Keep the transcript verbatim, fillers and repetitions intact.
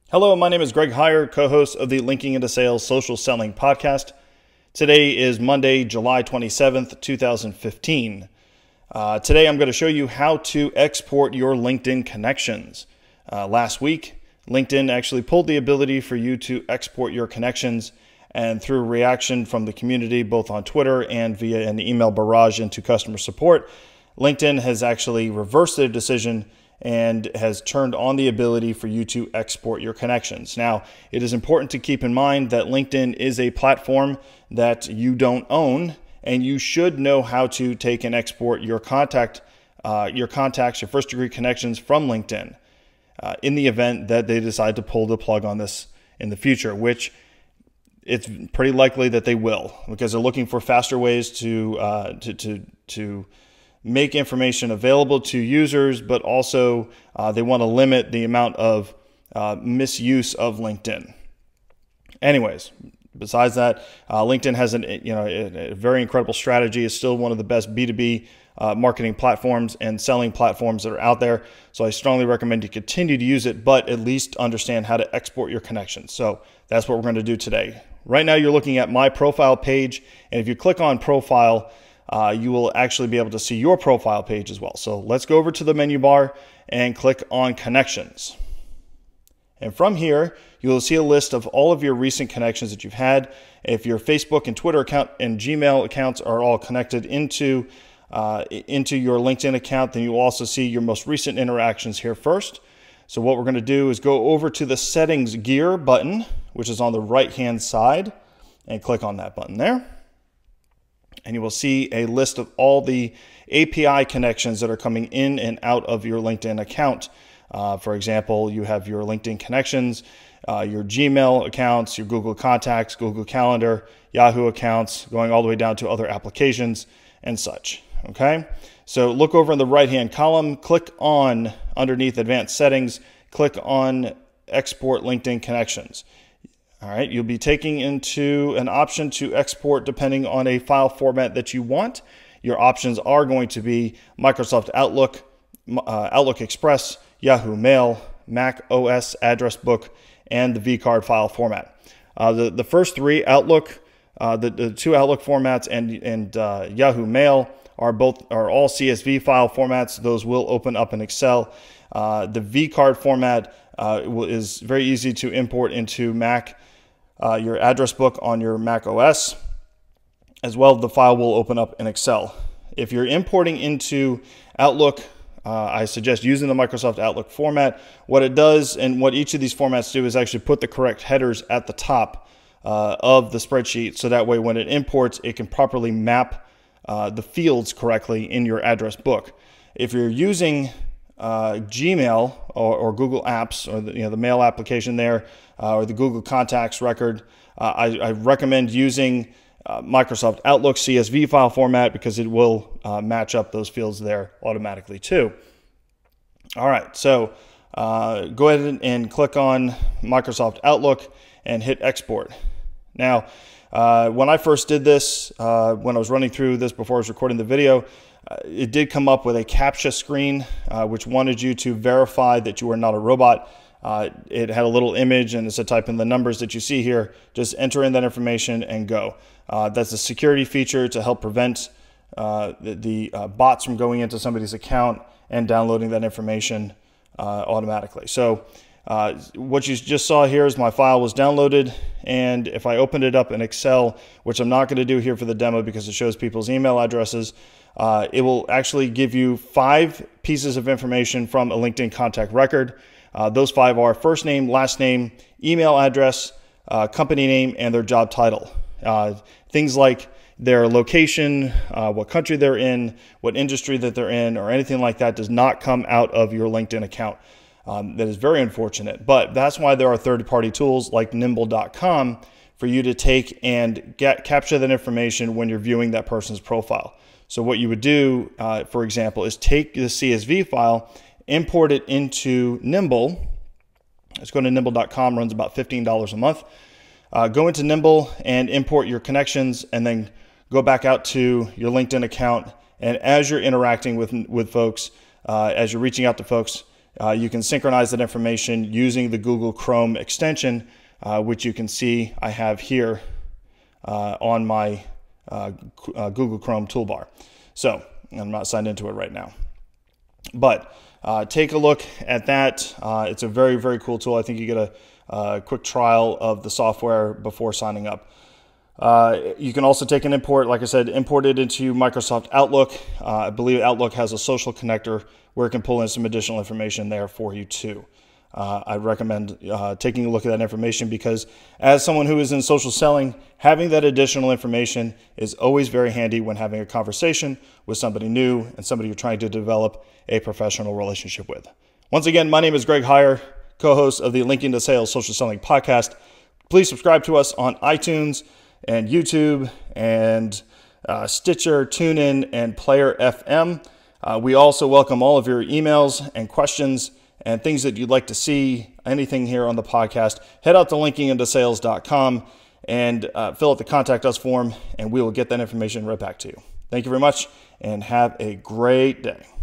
Hello, my name is Greg Heyer, co-host of the Linking into Sales Social Selling Podcast. Today is Monday, July twenty-seventh, two thousand fifteen. Uh, today I'm going to show you how to export your LinkedIn connections. Uh, last week, LinkedIn actually pulled the ability for you to export your connections, and through reaction from the community, both on Twitter and via an email barrage into customer support, LinkedIn has actually reversed their decision and has turned on the ability for you to export your connections. Now, it is important to keep in mind that LinkedIn is a platform that you don't own, and you should know how to take and export your contact, uh, your contacts, your first degree connections from LinkedIn uh, in the event that they decide to pull the plug on this in the future, which it's pretty likely that they will, because they're looking for faster ways to uh, to to to make information available to users, but also uh, they want to limit the amount of uh, misuse of LinkedIn. Anyways, besides that, uh, LinkedIn has an you know a, a very incredible strategy. It's still one of the best B two B uh, marketing platforms and selling platforms that are out there. So I strongly recommend you continue to use it, but at least understand how to export your connections. So that's what we're going to do today. Right now, you're looking at my profile page, and if you click on profile, Uh, you will actually be able to see your profile page as well. So let's go over to the menu bar and click on connections. And from here, you will see a list of all of your recent connections that you've had. If your Facebook and Twitter account and Gmail accounts are all connected into, uh, into your LinkedIn account, then you will also see your most recent interactions here first. So what we're going to do is go over to the settings gear button, which is on the right-hand side, and click on that button there. And you will see a list of all the A P I connections that are coming in and out of your LinkedIn account. Uh, for example, you have your LinkedIn connections, uh, your Gmail accounts, your Google Contacts, Google Calendar, Yahoo accounts, going all the way down to other applications and such. Okay, so look over in the right-hand column, click on underneath Advanced Settings, click on Export LinkedIn Connections. All right, you'll be taking into an option to export depending on a file format that you want. Your options are going to be Microsoft Outlook, uh, Outlook Express, Yahoo Mail, Mac O S Address Book, and the vCard file format. Uh, the, the first three, Outlook, uh, the, the two Outlook formats and, and uh, Yahoo Mail are both are all C S V file formats. Those will open up in Excel. Uh, the vCard format uh, is very easy to import into Mac. Uh, your address book on your Mac O S, as well, the file will open up in Excel. If you're importing into Outlook, uh, I suggest using the Microsoft Outlook format. What it does and what each of these formats do is actually put the correct headers at the top uh, of the spreadsheet, so that way when it imports, it can properly map uh, the fields correctly in your address book. If you're using Uh, Gmail or, or Google Apps, or the, you know, the mail application there, uh, or the Google Contacts record, uh, I, I recommend using uh, Microsoft Outlook C S V file format, because it will uh, match up those fields there automatically too. All right, so uh, go ahead and, and click on Microsoft Outlook and hit export. Now, uh, when I first did this, uh, when I was running through this before I was recording the video, Uh, it did come up with a CAPTCHA screen, uh, which wanted you to verify that you are not a robot. Uh, it had a little image, and it said type in the numbers that you see here. Just enter in that information and go. Uh, that's a security feature to help prevent uh, the, the uh, bots from going into somebody's account and downloading that information uh, automatically. So uh, what you just saw here is my file was downloaded, and if I opened it up in Excel, which I'm not going to do here for the demo because it shows people's email addresses, Uh, it will actually give you five pieces of information from a LinkedIn contact record. Uh, those five are first name, last name, email address, uh, company name, and their job title. Uh, things like their location, uh, what country they're in, what industry that they're in, or anything like that does not come out of your LinkedIn account. Um, that is very unfortunate, but that's why there are third-party tools like nimble dot com for you to take and get, capture that information when you're viewing that person's profile. So what you would do, uh, for example, is take the C S V file, import it into Nimble. Let's go to nimble dot com, runs about fifteen dollars a month. Uh, go into Nimble and import your connections, and then go back out to your LinkedIn account. And as you're interacting with, with folks, uh, as you're reaching out to folks, uh, you can synchronize that information using the Google Chrome extension, uh, which you can see I have here uh, on my uh, uh, Google Chrome toolbar. So I'm not signed into it right now. But uh, take a look at that. Uh, it's a very, very cool tool. I think you get a, a quick trial of the software before signing up. Uh, you can also take an import, like I said, import it into Microsoft Outlook. Uh, I believe Outlook has a social connector where it can pull in some additional information there for you too. Uh, I recommend uh, taking a look at that information because as someone who is in social selling, having that additional information is always very handy when having a conversation with somebody new and somebody you're trying to develop a professional relationship with. Once again, my name is Greg Heier, co-host of the Linking to Sales Social Selling Podcast. Please subscribe to us on iTunes and YouTube and uh, Stitcher, TuneIn, and Player F M. Uh, we also welcome all of your emails and questions and things that you'd like to see, anything here on the podcast. Head out to linking into sales dot com and uh, fill out the Contact Us form, and we will get that information right back to you. Thank you very much, and have a great day.